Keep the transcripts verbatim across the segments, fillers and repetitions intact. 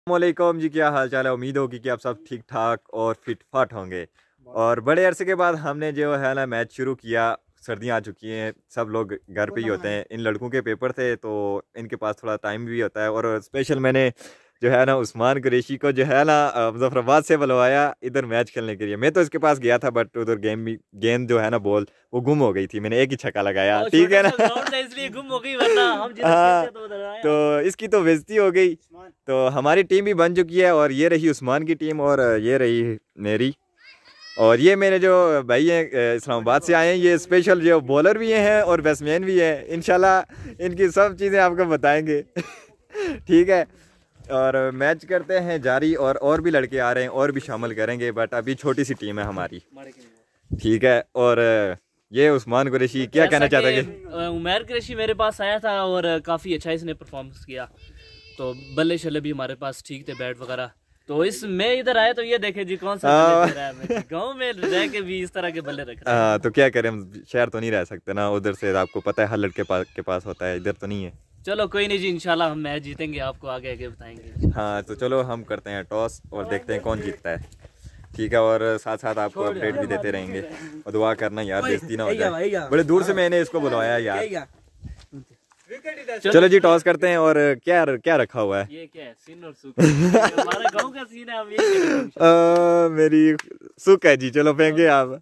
वालेकुम जी, क्या हाल चाल है। उम्मीद होगी कि आप सब ठीक ठाक और फिट फाट होंगे। और बड़े अरसे के बाद हमने जो है ना मैच शुरू किया। सर्दियाँ आ चुकी हैं, सब लोग घर पे ही होते हैं। इन लड़कों के पेपर थे तो इनके पास थोड़ा टाइम भी होता है। और स्पेशल मैंने जो है ना उस्मान कुरैशी को जो है ना मुजफ्फराबाद से बुलवाया इधर मैच खेलने के लिए। मैं तो इसके पास गया था बट उधर गेम भी गेंद जो है ना बॉल वो गुम हो गई थी। मैंने एक ही छक्का लगाया, ठीक है ना। इसलिए गुम हो गई, वरना हम हाँ, तो इसकी तो बेइज्जती हो गई। तो हमारी टीम भी बन चुकी है और ये रही उस्मान की टीम और ये रही मेरी। और ये मेरे जो भाई हैं इस्लामाबाद से आए हैं, ये स्पेशल जो बॉलर भी हैं और बैट्समैन भी हैं। इंशाल्लाह इनकी सब चीज़ें आपको बताएंगे ठीक है। और मैच करते हैं जारी और और भी लड़के आ रहे हैं और भी शामिल करेंगे, बट अभी छोटी सी टीम है हमारी, ठीक है। और ये उस्मान कुरैशी क्या कहना चाहता है? उमैर कुरैशी मेरे पास आया था और काफ़ी अच्छा इसने परफॉर्मेंस किया। तो बल्ले शल्ले भी हमारे पास ठीक थे, बैट वगैरह। तो इस मैं इधर आया तो ये देखे जी कौन सा बल्ले रहा है। गांव में रह के भी इस तरह के बल्ले रख रहे हैं। तो क्या करें, हम शहर तो नहीं रह सकते ना, उधर से आपको पता है हर लड़के पास के पास होता है, इधर तो नहीं है। चलो कोई नहीं जी, इंशाल्लाह हम मैच जीतेंगे, आपको आगे आगे बताएंगे। हाँ तो चलो हम करते हैं टॉस और देखते हैं कौन जीतता है, ठीक है। और साथ साथ आपको अपडेट भी देते रहेंगे और दुआ करना यार बेइज्जती ना हो जाए। बड़े दूर से मैंने इसको बुलवाया यार। चलो जी टॉस करते हैं। और क्या क्या रखा हुआ है? ये क्या है? सीन और सुक हमारा गांव का सीन है। अब ये आ, मेरी सुक है जी। चलो फेंके आप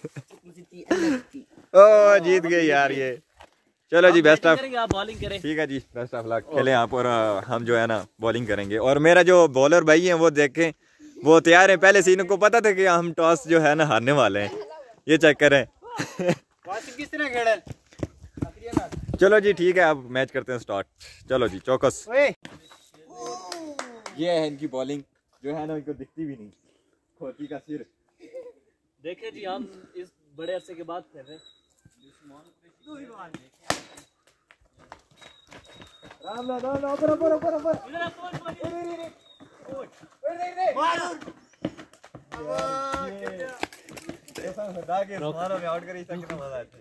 ओ जीत गए यार ये। चलो जी बेस्ट ऑफ, आप बॉलिंग करें, ठीक है जी, बेस्ट ऑफ लक। खेलें आप और हम जो है ना बॉलिंग करेंगे। और मेरा जो बॉलर भाई है वो देखें, वो तैयार है। पहले से इनको पता था कि हम टॉस जो है ना हारने वाले हैं। ये चेक करें चलो जी ठीक है, अब मैच करते हैं स्टार्ट। चलो जी चौकस। ये है इनकी बॉलिंग जो है ना, इनको दिखती भी नहीं, खोती का सिर। देखे जी हम इस बड़े अरसे के बाद खेल रहे हैं। राम ला राम ला ऊपर ऊपर ऊपर ऊपर आउट करी सकना मजा आता है।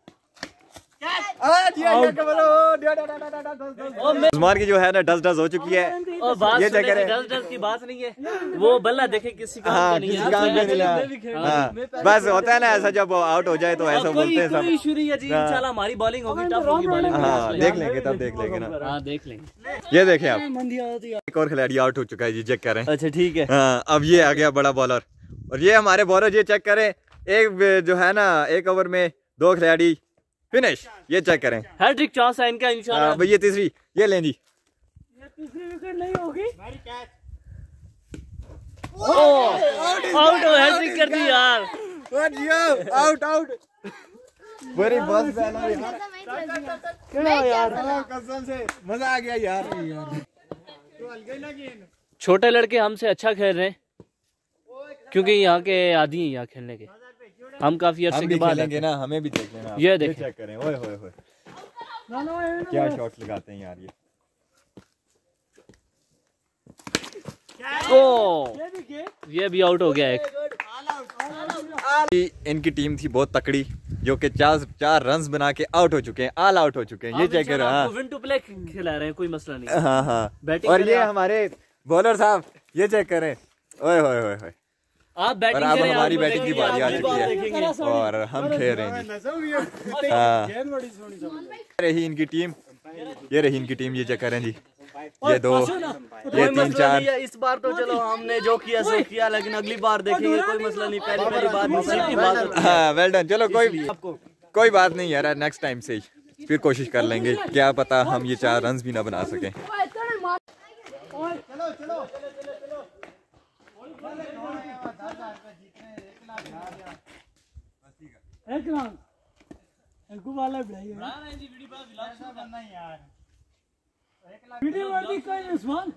उस्मान की जो है ना डस डस हो चुकी है। ये डस डस की बात नहीं है, वो बल्ला देखे किसी काम हाँ, का नहीं किसी काम का नहीं है। हाँ, बस होता है ना ऐसा, जब आउट हो जाए तो ऐसा बोलते हैं सब। कोई इशू नहीं है जी, इंशाल्लाह हमारी बॉलिंग होगी, टफ होगी बॉलिंग। हाँ देख लेंगे, तब देख लेंगे ना। हाँ देख लेंगे। ये देखें आप, एक और खिलाड़ी आउट हो चुका है जी, चेक करें। अच्छा ठीक है। हाँ अब ये आ गया बड़ा बॉलर। और ये हमारे बॉलर, ये चेक करें, एक जो है ना एक ओवर में दो खिलाड़ी फिनिश। ये चेक करें, हैट्रिक चांस है इनका इंशाल्लाह। भाई ये तीसरी, ये लें जी। ये तीसरी विकेट नहीं होगी। आउट हो, हैट्रिक कर दी यार। आउट आउट बड़ी बस क्या यार, कसम से मजा आ गया यार। छोटे लड़के हमसे अच्छा खेल रहे हैं क्योंकि यहाँ के आदी हैं यहाँ खेलने के। हम काफी अर्से के बाद खेलेंगे ना, हमें भी देख लेना। ये देखें, चेक करें, ओए होए होए क्या शॉट्स लगाते हैं यार ये। ओ ये भी आउट हो गया एक। इनकी टीम थी बहुत तकड़ी, जो कि चार चार रन्स बना के आउट हो चुके हैं, ऑल आउट हो चुके हैं। ये चेक करो, हाँ विन टू प्ले खिला रहे हैं, कोई मसला नहीं। हाँ हाँ। और ये हमारे बॉलर साहब, ये चेक करें, ओए होए होए होए। आप बैटिंग और अब करें, हमारी बैटिंग की बारी आ चुकी है और हम खेल रहे हैं। हाँ रही इनकी टीम, ये रही इनकी टीम, ये चेक करें जी। ये दो, ये तीन चार। इस बार तो चलो हमने जो किया सो किया, लेकिन अगली बार देखेंगे, कोई मसला नहीं। पहली पहली बार नसीब की बात होती है। हाँ वेल डन। चलो कोई कोई बात नहीं यार, नेक्स्ट टाइम से ही फिर कोशिश कर लेंगे, क्या पता हम ये चार रन्स भी ना बना सकें। वीडियो वाली कोई उस्मान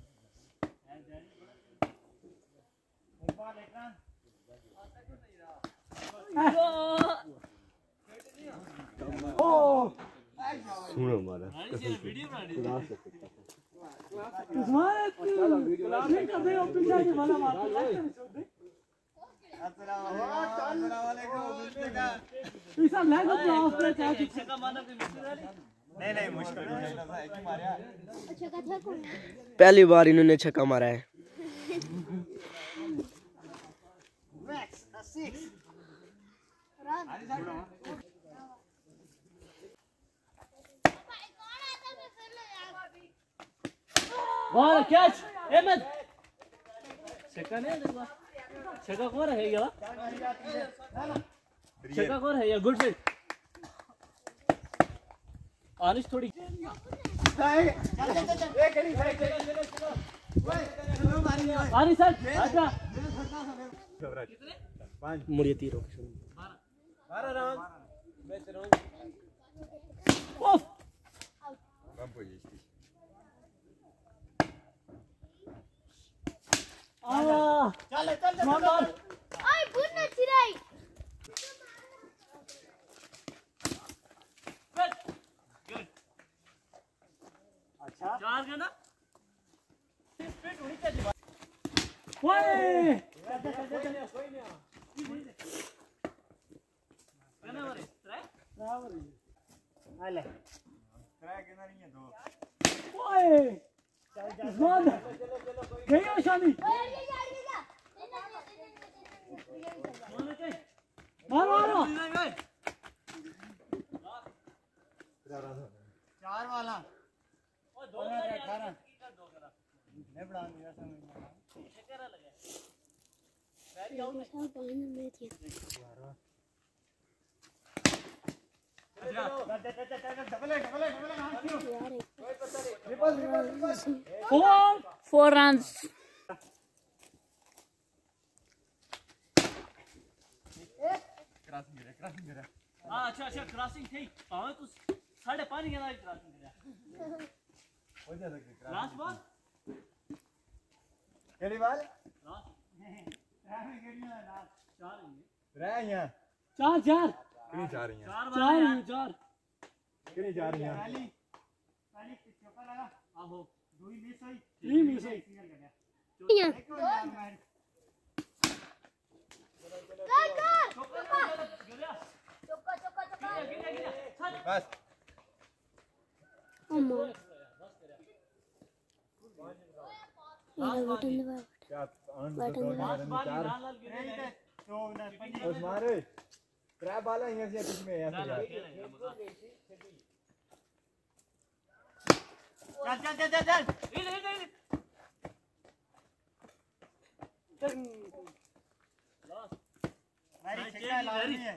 ओ सुनो हमारा उस्मान ठीक है भाई, ऑफिस जाके वाला मार अस्सलाम वालेकुम। इसा लैग ऑफ क्या माना पे पहली बार इन्होंने छक्का मारा है। बॉल कैच अहमद छक्का नहीं है, छक्का कौन है ये? छक्का कौन है ये? गुड फिट आनिश थोड़ी आनिश सर अच्छा मुड़िए तीरों बारह रन चल चल चल आई बुन्ना चिराई अच्छा चार का ना ओए आले ओए उस्मान गई हो शामी मारो मारो चार वाला अठारह मैं बढ़ा दिया समझ Four, four runs. हाँ अच्छा अच्छा क्रॉसिंग थी पावे तो साढ़े पानी के अंदर क्रॉसिंग करा लास्ट बॉल केड़ी बाल लास्ट चार रह यहां चार चार कितनी जा रही हैं चार चार चार कितनी जा रही हैं पहली पहली चौका लगा आहो दो ही मिस हुई तीन मिस हुई सिंगल कर Yeah. चौका चौका चौका बस अम्मा ये बटन दबा क्या आनंद बटन दबा चार तो उस्मान रे त्रै बाल है यहां से कुछ में यहां से चल चल चल चल चल इधर इधर इधर मेरी छक्का लानी है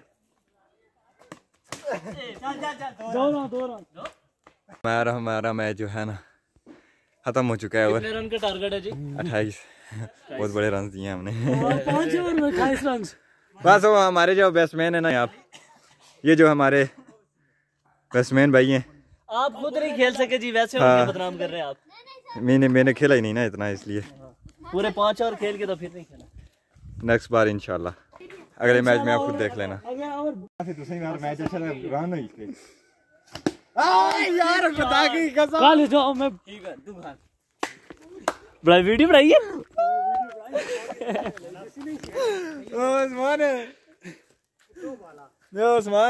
चल चल चल दो रन दो रन हमारा हमारा मैच जो है ना खत्म हो चुका है और कितने रन का टारगेट है जी? अट्ठाईस बहुत बड़े रन दिए हमने पांच ओवर में अट्ठाईस रन बस वो हमारे जो बैट्समैन है ना आप ये जो हमारे बैट्समैन भाई हैं आप खुद नहीं खेल सके जी वैसे हाँ। उनके बदनाम कर रहे हैं आप मैंने मैंने खेला ही नहीं ना इतना इसलिए पूरे पांच ओवर खेल के तो फिर नहीं खेला नेक्स्ट बार इंशाल्लाह अगले मैच में आप खुद देख लेना अगला ओवर मैच अच्छा रन हुई यार बता की कसम कल जाओ मैं ठीक है तू खा बड़ा वीडियो बनाइए उस्मान यो उस्मान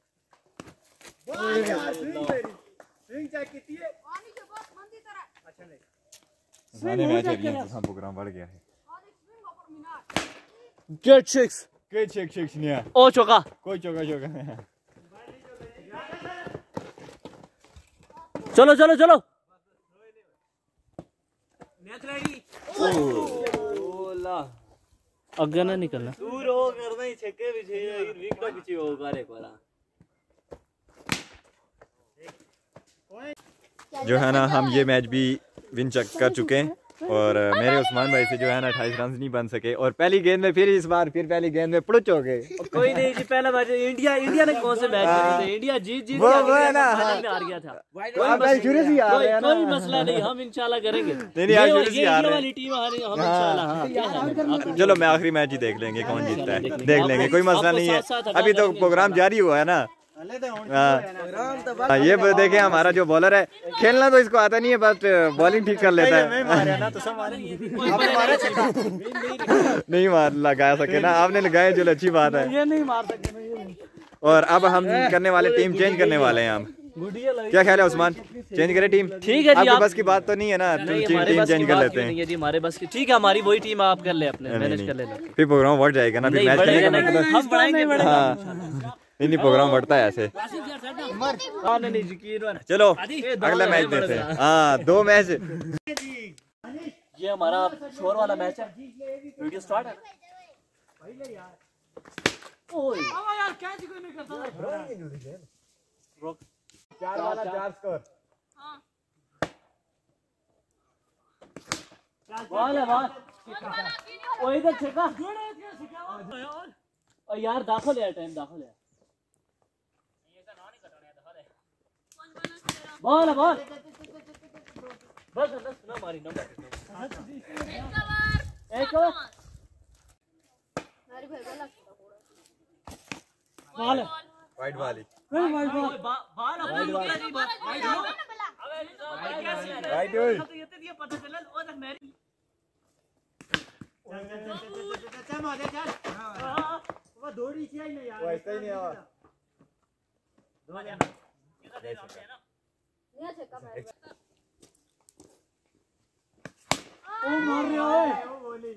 स्विंग चेक कीती है पानी के बहुत मंदी तरह अच्छा नहीं मैंने मैच अभी हम प्रोग्राम बढ़ गया है गेट सिक्स कोई चेक चेक नहीं है ओ चौका कोई चौका चौका नहीं है चलो चलो चलो अगर ना निकलना दूर हो करना ही छक्के पीछे विकेट पीछे हो करे कोला जो है ना हम ये मैच भी विन चेक कर चुके हैं और मेरे उस्मान भाई से जो है ना अट्ठाईस रन नहीं बन सके और पहली गेंद में फिर इस बार फिर पहली गेंद में पुड़च हो गए कोई नहीं जी पहला मैच इंडिया इंडिया ने कौन से मैच खेले थे इंडिया जीत जीत वो- के वो है ना, फाइनल में हार गया था कोई आप भाई शुरू से ही आ कोई रहे हैं ना कोई मसला नहीं हम इंशाल्लाह करेंगे नहीं, नहीं, आप ये- शुरू से ये ही आ इंडिया रहे हैं। वाली टीम हारी हम इंशाल्लाह हाँ क्या है चलो मैं आखिरी मैच ही देख लेंगे कौन जीतता है देख देख लेंगे कोई मसला आपको नहीं है साथ साथ हटा अभी तो करेंगे प्रोग्राम जारी हुआ है ना हले तो होने हाँ हाँ, ये देखे हमारा जो बॉलर है खेलना तो इसको आता नहीं है बट बॉलिंग ठीक कर लेता है ना तो सब मारेंगे नहीं मार लगा सके ना आपने लगाए जो अच्छी बात है ये नहीं मार सकते ना ये नहीं और अब हम करने वाले टीम चेंज करने वाले हैं हम क्या ख्याल है उस्मान, चेंज करें टीम? ठीक है जी, आपके आप- बस की बात तो नहीं है ना, नहीं, टीम हमारे टीम बस चेंज की कर बात लेते क्यों हैं। नहीं है जी, हमारे बस की ठीक है, हमारी वही टीम आप कर ले, अपने नहीं, मैनेज नहीं, कर लेना। फिर प्रोग्राम बढ़ जाएगा ना, फिर नहीं मैच बढ़ेगा खेलेगा नहीं, मतलब। हम बढ़ाएंगे हाँ नहीं नहीं, प्रोग्राम बढ़ता है ऐसे। हाँ, नहीं, नहीं, यकीन है। चलो ये दो अगला मैच बढ़ देखते हैं। रहा। हाँ दो मैच। ये हमारा शोर वाला मैच है। वीडियो स्टार्ट है। ओए यार क्या जी कोई नहीं करता। रोक। चार वाला चार स्कोर। बॉल है बॉल। ओ इधर छक्का। ओ यार दाखिल है, टाइम दाखिल है। बॉल है बॉल। बस बस ना मारी ना मारी। एक और। बॉल है वाइट वाली। नहीं भाई बॉल बाल अपना लुका जी बाल। वाइट ओए। तो ये तो ये पता चला ओ तक मेरी। चल मार दे चल। हां वो दौड़ी थी ही नहीं यार। वो ऐसा ही नहीं आवा। इधर दे सामने है ना। ये छक्का मार ओ मार रहे ओए ओ बोली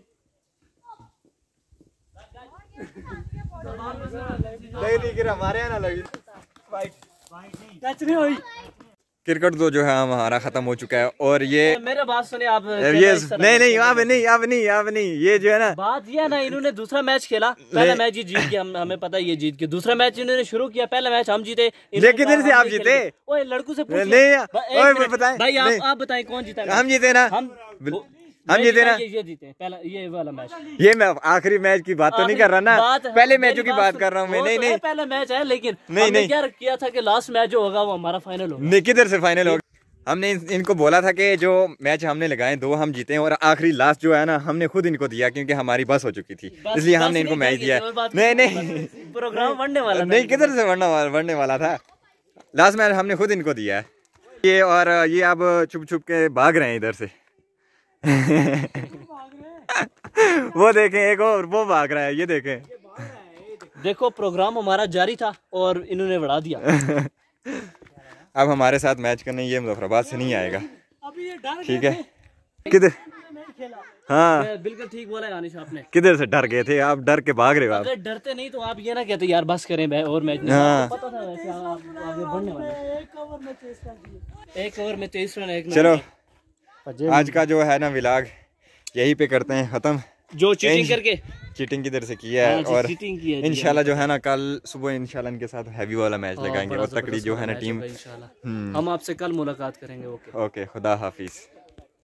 नहीं नहीं गिरा, हमारे यहाँ ना लगी। वाइट टच नहीं हुई। क्रिकेट तो जो है हमारा खत्म हो चुका है और ये मेरे बात सुने आप। ये नहीं नहीं अब नहीं अब नहीं अब नहीं ये जो है ना, बात ये है ना, इन्होंने दूसरा मैच खेला, पहला मैच ही जीत के हम हमें पता है ये जीत के, दूसरा मैच इन्होंने शुरू किया, पहला मैच हम जीते। लेकिन किधर से आप जीते? ओए लड़कों से पूछिए। नहीं बा- एक ओए मिनट। बताएं भाई आप नहीं। आप बताएं कौन जीता? हम जीते ना, हम हम मैं जीते जीता, ना। ये ये जीते पहला ये वाला मैच। ये मैं आखिरी मैच की बात तो नहीं कर रहा ना, बात- पहले मेरी मैचों की बात बात सुन- कर रहा हूँ मैं। वो नहीं तो है, नहीं पहला मैच है, लेकिन नहीं, हमने नहीं। क्या किया था कि लास्ट मैच जो होगा वो हमारा फाइनल होगा। नहीं किधर से फाइनल होगा? हमने इन, इनको बोला था कि जो मैच हमने लगाए दो हम जीते हैं और आखिरी लास्ट जो है ना हमने खुद इनको दिया क्योंकि हमारी बस हो चुकी थी, बस- इसलिए बस हमने इनको नहीं मैच कहेंगे, दिया। वो बात नहीं नहीं, नहीं बस प्रोग्राम बढ़ने वाला था। नहीं किधर से बढ़ना वाला बढ़ने वाला था, लास्ट मैच हमने खुद इनको दिया है ये। और ये अब छुप छुप के भाग रहे हैं इधर से। वो देखें एक और वो भाग रहा है, ये देखें। देखो प्रोग्राम हमारा जारी था और इन्होंने बढ़ा दिया। अब हमारे साथ मैच करने ये मुजफ्फराबाद से नहीं आएगा, अभी ये डर ठीक है? किधर? हाँ बिल्कुल ठीक बोला है अनिश आपने। किधर से डर गए थे आप? डर के भाग रहे हो आप। अगर डरते नहीं तो आप ये ना कहते यार बस करें भाई और मैच नहीं। हाँ। आपको पता था वैसे आप आगे बढ़ने वाले हैं। एक ओवर में तेईस रन दिए। एक ओवर में तेईस रन एक चलो आज का जो है ना विलाग यहीं पे करते हैं खत्म। जो चीटिंग करके चीटिंग किधर से किया है हाँ जी, और चीटिंग की है जी, इंशाल्लाह जो है ना कल सुबह इंशाल्लाह इनके साथ हैवी वाला मैच हाँ, लगाएंगे बड़ा और तकड़ी जबरदस्त जो है ना मैच टीम। होगा इंशाल्लाह। हम आपसे कल मुलाकात करेंगे। ओके ओके खुदा हाफिज।